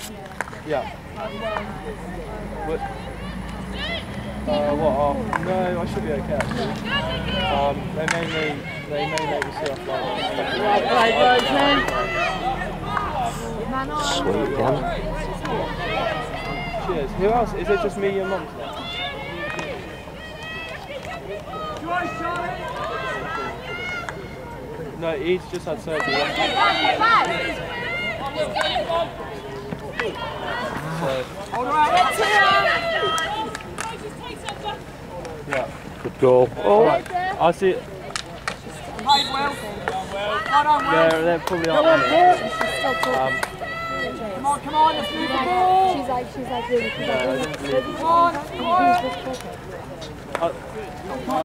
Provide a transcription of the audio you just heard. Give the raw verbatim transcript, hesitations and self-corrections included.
Yeah. What? Uh, what? Oh, no, I should be okay. Um, they may me, they may make me sit off like that. Sweet again. Cheers. Who else? Is it just me and mum today? No, he's just had surgery. So, yeah. Good goal. Oh, right. I'll see it. They're, they're probably on. Um, Come on, come on, let's move the ball! She's like, she's like really, she's like, no, I really, don't believe Come on, come on! really,